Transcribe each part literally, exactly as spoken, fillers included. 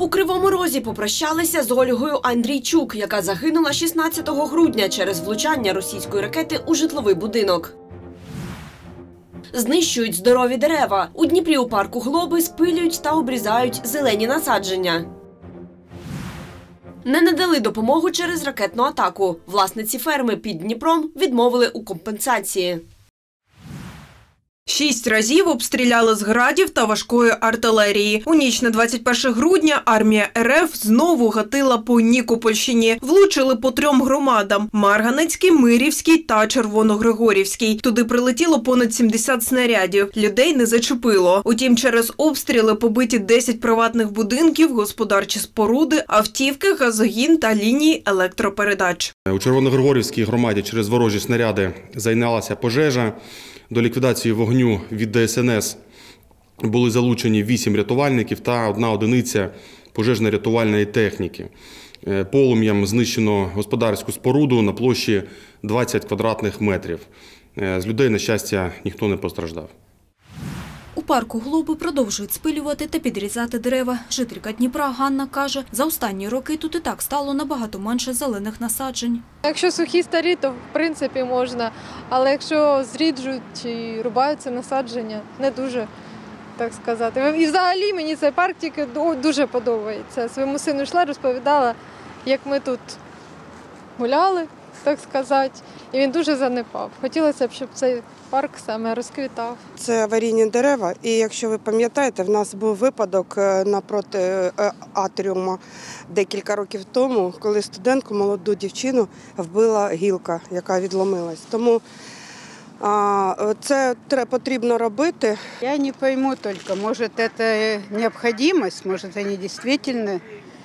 У Кривому Розі попрощалися з Ольгою Андрійчук, яка загинула шістнадцятого грудня через влучання російської ракети у житловий будинок. Знищують здорові дерева. У Дніпрі у парку Глоби спилюють та обрізають зелені насадження. Не надали допомогу через ракетну атаку. Власниці ферми під Дніпром відмовили у компенсації. Шість разів обстріляли з градів та важкої артилерії. У ніч на двадцять перше грудня армія РФ знову гатила по Нікопольщині. Влучили по трьом громадам – Марганецькій, Мирівській та Червоногригорівській. Туди прилетіло понад сімдесят снарядів. Людей не зачепило. Утім, через обстріли побиті десять приватних будинків, господарчі споруди, автівки, газогін та лінії електропередач. У Червоногригорівській громаді через ворожі снаряди зайнялася пожежа. До ліквідації вогню від Де Ес Ен Ес були залучені вісім рятувальників та одна одиниця пожежно-рятувальної техніки. Полум'ям знищено господарську споруду на площі двадцять квадратних метрів. З людей, на щастя, ніхто не постраждав. У парку Глоби продовжують спилювати та підрізати дерева. Жителька Дніпра Ганна каже, за останні роки тут і так стало набагато менше зелених насаджень. Якщо сухі старі, то в принципі можна, але якщо зріджують і рубаються насадження, не дуже, так сказати. І взагалі мені цей парк тільки дуже подобається. Своєму сину йшла, розповідала, як ми тут гуляли, так сказати, і він дуже занепав. Хотілося б, щоб цей парк саме розквітав. Це аварійні дерева, і якщо ви пам'ятаєте, в нас був випадок напроти атріуму декілька років тому, коли студентку, молоду дівчину, вбила гілка, яка відломилась. Тому а, це потрібно робити. Я не пойму тільки, може це необхідність, може вони дійсно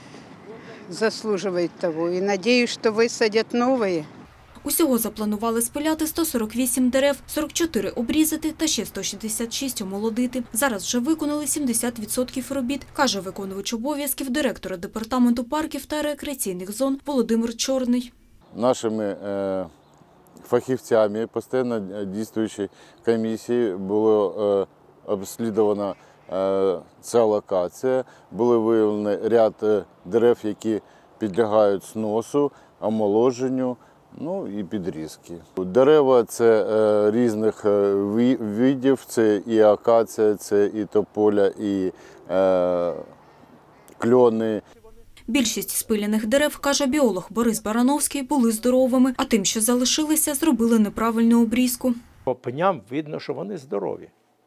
заслуживают того. И надеюсь, что высадят новые. Усього запланували спиляти сто сорок вісім дерев, сорок чотири обрізати та ще сто шістдесят шість омолодити. Зараз вже виконали сімдесят відсотків робіт, каже виконувач обов'язків директора департаменту парків та рекреаційних зон Володимир Чорний. Нашими е, фахівцями постійно діючої комісії було е, обслідовано ця локація, були виявлені ряд дерев, які підлягають сносу, омоложенню, ну і підрізки. Дерева – це різних видів, це і акація, це і тополя, і е, кльони. Більшість спиляних дерев, каже біолог Борис Барановський, були здоровими, а тим, що залишилися, зробили неправильну обрізку. По пеням видно, що вони здорові.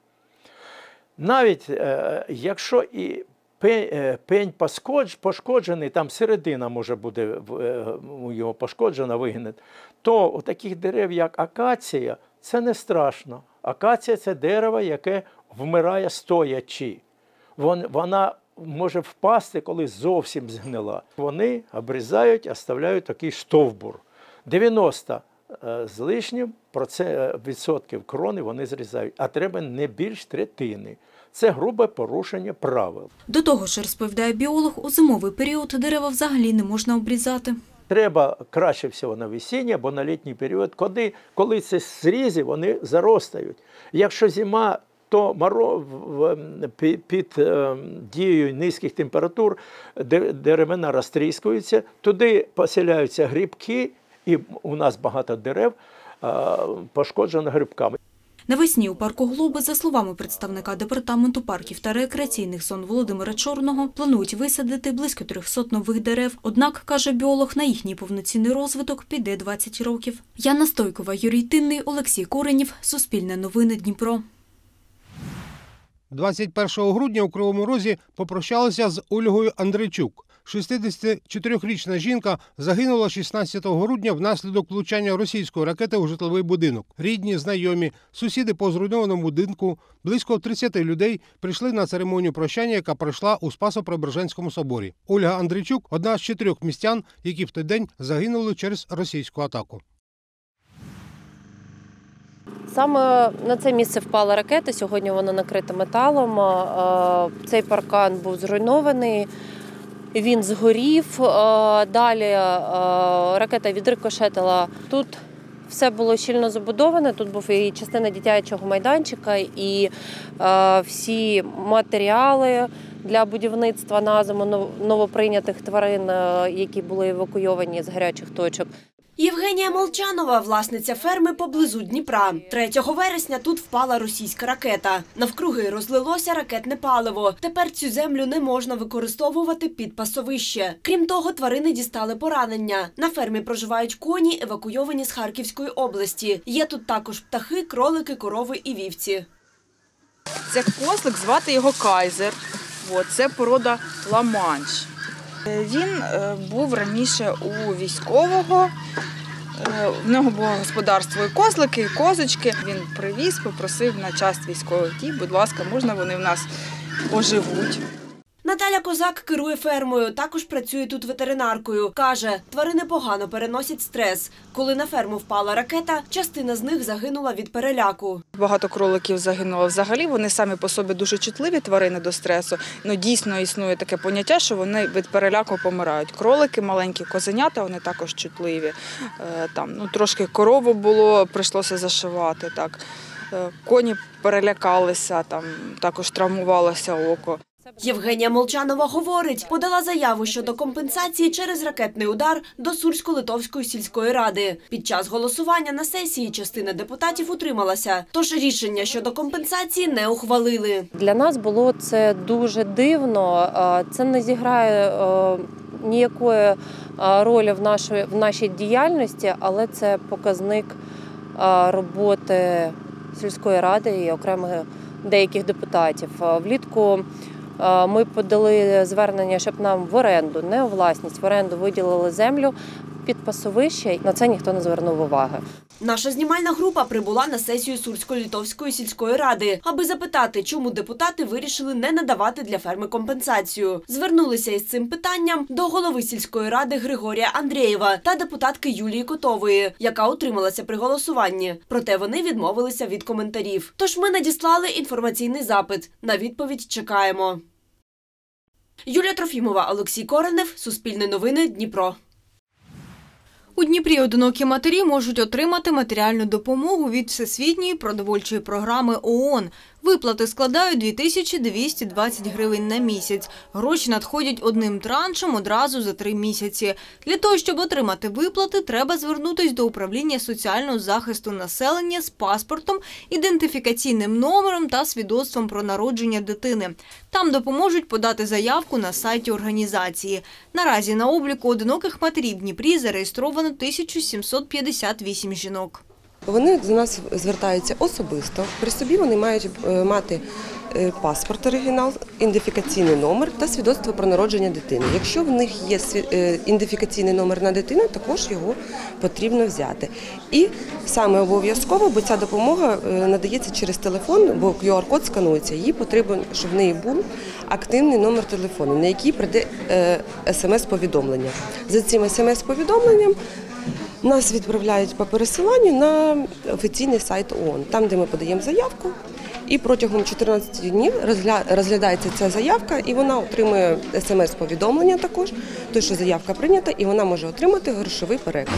Навіть е, якщо і пень, е, пень пошкоджений, там середина може бути е, його пошкоджена, вигинена, то у таких дерев, як акація, це не страшно. Акація – це дерево, яке вмирає стоячи. Вон, вона може впасти, коли зовсім згнила. Вони обрізають, оставляють такий стовбур. дев'яносто з лишнім відсотків крони вони зрізають, а треба не більш третини. Це грубе порушення правил. До того ж, розповідає біолог, у зимовий період дерева взагалі не можна обрізати. Треба краще всього на весіння або на літній період, коли, коли ці зрізи, вони заростають. Якщо зима, то під дією низьких температур деревина розтріскується, туди поселяються грибки, і у нас багато дерев пошкоджено грибками. Навесні у парку Глоби, за словами представника департаменту парків та рекреаційних зон Володимира Чорного, планують висадити близько трьохсот нових дерев. Однак, каже біолог, на їхній повноцінний розвиток піде двадцять років. Яна Стойкова, Юрій Тинний, Олексій Коренів, Суспільне новини, Дніпро. двадцять першого грудня у Кривому Розі попрощалися з Ольгою Андрійчук. шістдесятичотирирічна жінка загинула шістнадцятого грудня внаслідок влучання російської ракети у житловий будинок. Рідні, знайомі, сусіди по зруйнованому будинку, близько тридцяти людей прийшли на церемонію прощання, яка пройшла у Спасо-Преображенському соборі. Ольга Андрійчук – одна з чотирьох містян, які в той день загинули через російську атаку. Саме на це місце впала ракета, сьогодні вона накрита металом. Цей паркан був зруйнований, він згорів. Далі ракета відрикошетила тут все було щільно забудоване. Тут був і частина дитячого майданчика, і е, всі матеріали для будівництва на зиму новоприйнятих тварин, які були евакуйовані з гарячих точок. Євгенія Молчанова – власниця ферми поблизу Дніпра. третього вересня тут впала російська ракета. Навкруги розлилося ракетне паливо. Тепер цю землю не можна використовувати під пасовище. Крім того, тварини дістали поранення. На фермі проживають коні, евакуйовані з Харківської області. Є тут також птахи, кролики, корови і вівці. Це козлик, звати його Кайзер. Це порода Ла-Манш. Він був раніше у військового, в нього було господарство і козлики, і козочки. Він привіз, попросив на час військових дій, будь ласка, можна вони в нас поживуть. Наталя Козак керує фермою, також працює тут ветеринаркою. Каже, тварини погано переносять стрес. Коли на ферму впала ракета, частина з них загинула від переляку. Багато кроликів загинуло. Взагалі вони самі по собі дуже чутливі тварини до стресу. Ну, дійсно існує таке поняття, що вони від переляку помирають. Кролики, маленькі козенята, вони також чутливі. Там, ну, трошки корову було, прийшлося зашивати. Так. Коні перелякалися, там, також травмувалося око. Євгенія Молчанова говорить, подала заяву щодо компенсації через ракетний удар до Сурсько-Литовської сільської ради. Під час голосування на сесії частина депутатів утрималася, тож рішення щодо компенсації не ухвалили. Для нас було це дуже дивно, це не зіграє ніякої ролі в нашій, в нашій діяльності, але це показник роботи сільської ради і окремих деяких депутатів. Влітку ми подали звернення, щоб нам в оренду, не у власність, в оренду виділили землю під пасовище. На це ніхто не звернув уваги. Наша знімальна група прибула на сесію Сурсько-Литовської сільської ради, аби запитати, чому депутати вирішили не надавати для ферми компенсацію. Звернулися із цим питанням до голови сільської ради Григорія Андрєєва та депутатки Юлії Котової, яка утрималася при голосуванні. Проте вони відмовилися від коментарів. Тож ми надіслали інформаційний запит. На відповідь чекаємо. Юлія Трофімова, Олексій Коренев, Суспільне новини, Дніпро. У Дніпрі одинокі матері можуть отримати матеріальну допомогу від Всесвітньої продовольчої програми ООН. Виплати складають дві тисячі двісті двадцять гривень на місяць. Гроші надходять одним траншем одразу за три місяці. Для того, щоб отримати виплати, треба звернутися до управління соціального захисту населення з паспортом, ідентифікаційним номером та свідоцтвом про народження дитини. Там допоможуть подати заявку на сайті організації. Наразі на обліку одиноких матерів в Дніпрі зареєстровано тисячу сімсот п'ятдесят вісім жінок. Вони до нас звертаються особисто. При собі вони мають мати паспорт оригінал, ідентифікаційний номер та свідоцтво про народження дитини. Якщо в них є ідентифікаційний номер на дитину, також його потрібно взяти. І саме обов'язково, бо ця допомога надається через телефон, бо ку ар код сканується, їй потрібно, щоб в неї був активний номер телефону, на який прийде смс-повідомлення. За цим смс-повідомленням нас відправляють по пересиланню на офіційний сайт ООН, там, де ми подаємо заявку, і протягом чотирнадцяти днів розглядається ця заявка, і вона отримує смс-повідомлення також, то, що заявка прийнята, і вона може отримати грошовий переказ.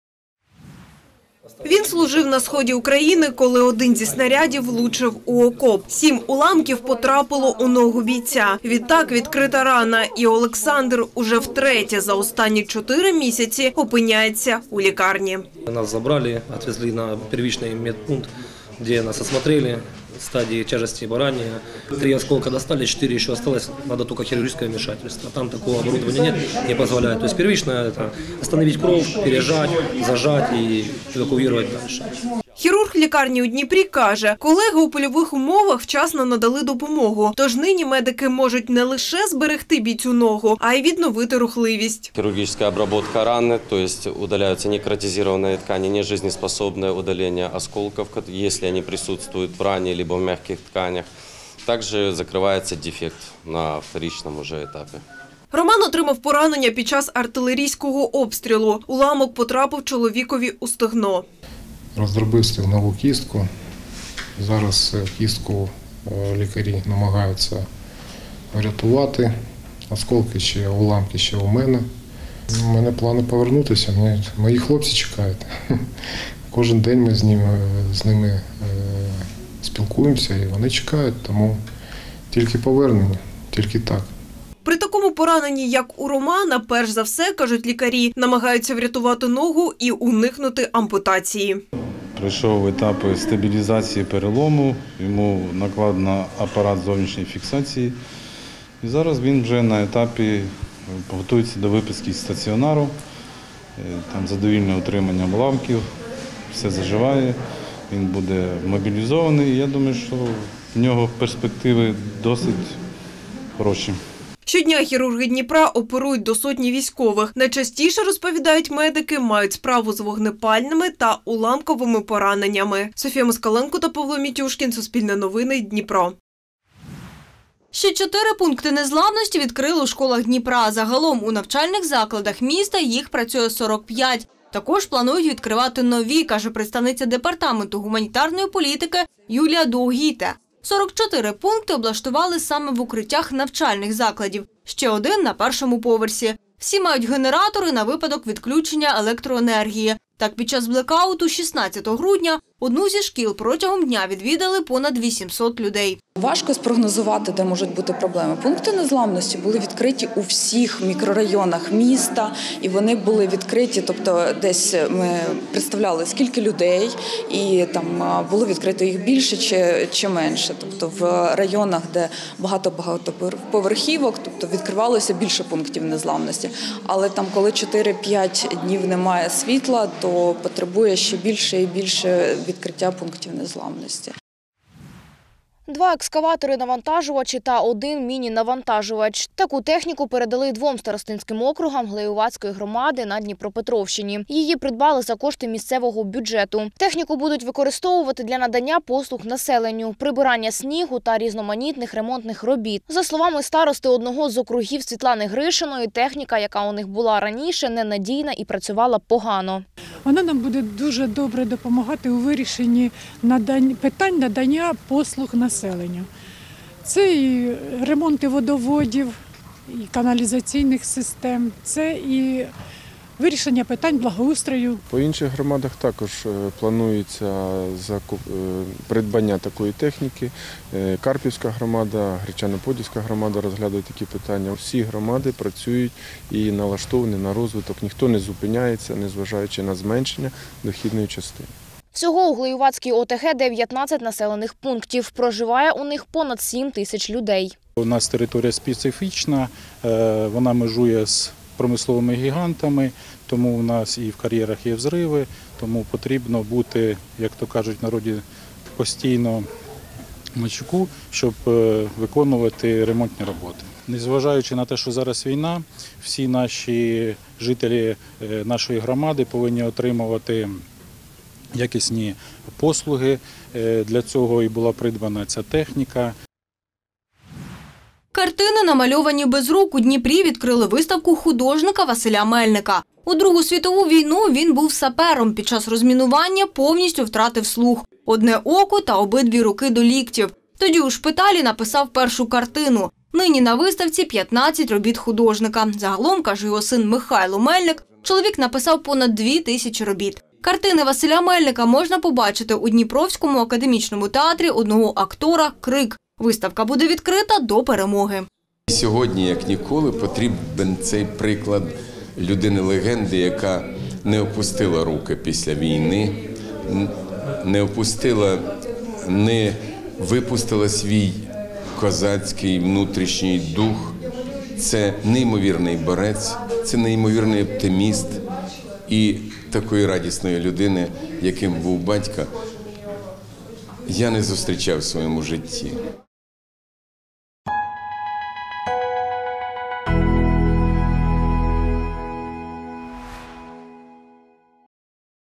Він служив на сході України, коли один зі снарядів влучив у окоп. Сім уламків потрапило у ногу бійця. Відтак відкрита рана, і Олександр уже втретє за останні чотири місяці опиняється у лікарні. Нас забрали, відвезли на первичний медпункт, де нас осмотрели. Стадии тяжести барания. Три осколка достали, четыре еще осталось. Надо только хирургическое вмешательство. Там такого оборудования нет, не позволяет. То есть первичное – это остановить кровь, пережать, зажать и эвакуировать дальше. Хірург лікарні у Дніпрі каже, колеги у польових умовах вчасно надали допомогу. Тож нині медики можуть не лише зберегти бійцю ногу, а й відновити рухливість. Хирургическая обработка раны, то есть удаляются некротизированные ткани, нежизнеспособное удаление осколков, если они присутствуют в ране либо в мягких тканях. Также закрывается дефект на вторичном уже этапе. Роман отримав поранення під час артилерійського обстрілу. Уламок потрапив чоловікові у стегно. Роздробив стегнову кістку. Зараз кістку лікарі намагаються врятувати. Осколки ще, уламки ще у мене. У мене плани повернутися. Мої хлопці чекають. Кожен день ми з ними, з ними спілкуємося і вони чекають, тому тільки повернення, тільки так. При такому пораненні, як у Романа, перш за все, кажуть лікарі, намагаються врятувати ногу і уникнути ампутації. Пройшов етапи стабілізації перелому, йому накладено апарат зовнішньої фіксації. І зараз він вже на етапі готується до виписки з стаціонару. Там задовільне утримання уламків, все заживає, він буде мобілізований. І я думаю, що в нього перспективи досить хороші. Щодня хірурги Дніпра оперують до сотні військових. Найчастіше, розповідають медики, мають справу з вогнепальними та уламковими пораненнями. Софія Москаленко та Павло Мітюшкін. Суспільне новини. Дніпро. Ще чотири пункти незламності відкрили у школах Дніпра. Загалом у навчальних закладах міста їх працює сорок п'ять. Також планують відкривати нові, каже представниця департаменту гуманітарної політики Юлія Довгійте. сорок чотири пункти облаштували саме в укриттях навчальних закладів. Ще один на першому поверсі. Всі мають генератори на випадок відключення електроенергії. Так, під час блекауту шістнадцятого грудня одну зі шкіл протягом дня відвідали понад вісімсот людей. Важко спрогнозувати, де можуть бути проблеми. Пункти незламності були відкриті у всіх мікрорайонах міста, і вони були відкриті, тобто десь ми представляли, скільки людей, і там було відкрито їх більше чи, чи менше. Тобто в районах, де багато-багато поверхівок, тобто відкривалося більше пунктів незламності. Але там, коли чотири-п'ять днів немає світла, то потребує ще більше і більше відкриття пунктів незламності. Два екскаватори-навантажувачі та один міні-навантажувач. Таку техніку передали двом старостинським округам Глеювацької громади на Дніпропетровщині. Її придбали за кошти місцевого бюджету. Техніку будуть використовувати для надання послуг населенню, прибирання снігу та різноманітних ремонтних робіт. За словами старости одного з округів Світлани Гришиної, техніка, яка у них була раніше, ненадійна і працювала погано. Вона нам буде дуже добре допомагати у вирішенні надань, питань надання послуг населенню. Це і ремонти водоводів, і каналізаційних систем, це і вирішення питань благоустрою. По інших громадах також планується придбання такої техніки. Карпівська громада, Гречано-Подільська громада розглядають такі питання. Всі громади працюють і налаштовані на розвиток. Ніхто не зупиняється, незважаючи на зменшення дохідної частини. Всього у Глеювацькій ОТГ дев'ятнадцять населених пунктів. Проживає у них понад сім тисяч людей. У нас територія специфічна, вона межує з промисловими гігантами, тому у нас і в кар'єрах є взриви, тому потрібно бути, як то кажуть в народі, постійно на чеку, щоб виконувати ремонтні роботи. Незважаючи на те, що зараз війна, всі наші жителі нашої громади повинні отримувати якісні послуги. Для цього і була придбана ця техніка. Картини, намальовані без рук, у Дніпрі відкрили виставку художника Василя Мельника. У Другу світову війну він був сапером. Під час розмінування повністю втратив слух. Одне око та обидві руки до ліктів. Тоді у шпиталі написав першу картину. Нині на виставці п'ятнадцять робіт художника. Загалом, каже його син Михайло Мельник, чоловік написав понад дві тисячі робіт. Картини Василя Мельника можна побачити у Дніпровському академічному театрі одного актора «Крик». Виставка буде відкрита до перемоги. Сьогодні, як ніколи, потрібен цей приклад людини-легенди, яка не опустила руки після війни, не опустила, не випустила свій козацький внутрішній дух. Це неймовірний борець, це неймовірний оптиміст і такої радісної людини, яким був батько, я не зустрічав в своєму житті.